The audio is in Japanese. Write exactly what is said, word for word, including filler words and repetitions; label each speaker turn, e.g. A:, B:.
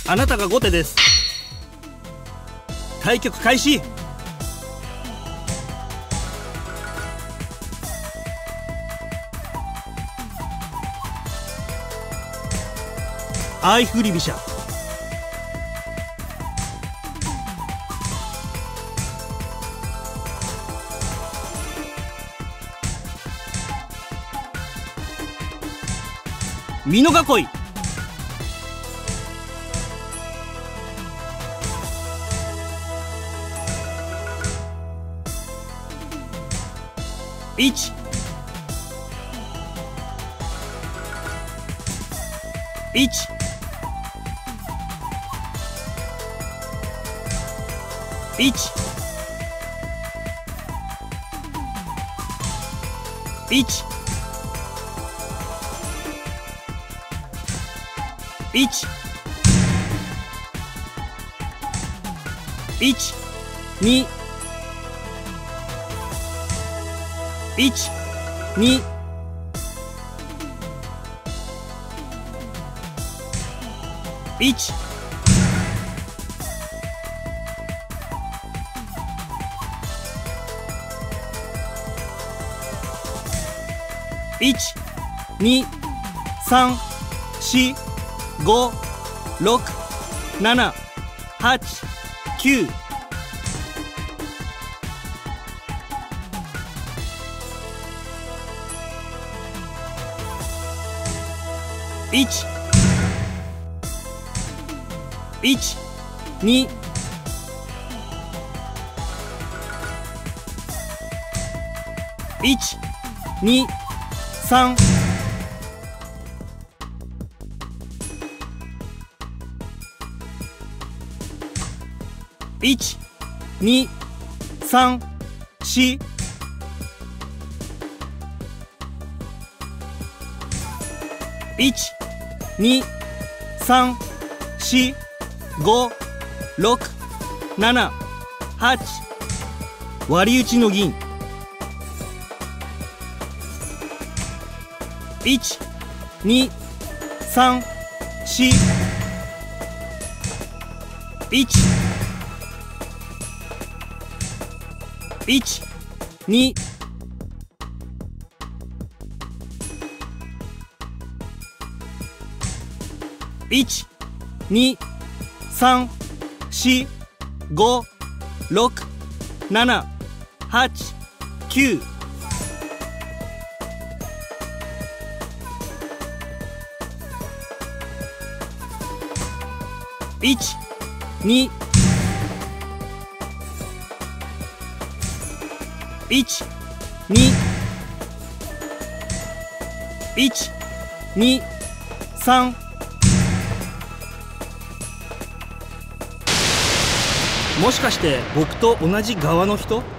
A: あなたが後手です。対局開始。相振り飛車。美濃囲い。一一一一一一二一二一一二三四五六七八九一一二一二三一二三四一二三四五六七八割り打ちの銀。一二三四一一二一二三四五六七八九一二一二一二三もしかして僕と同じ側の人？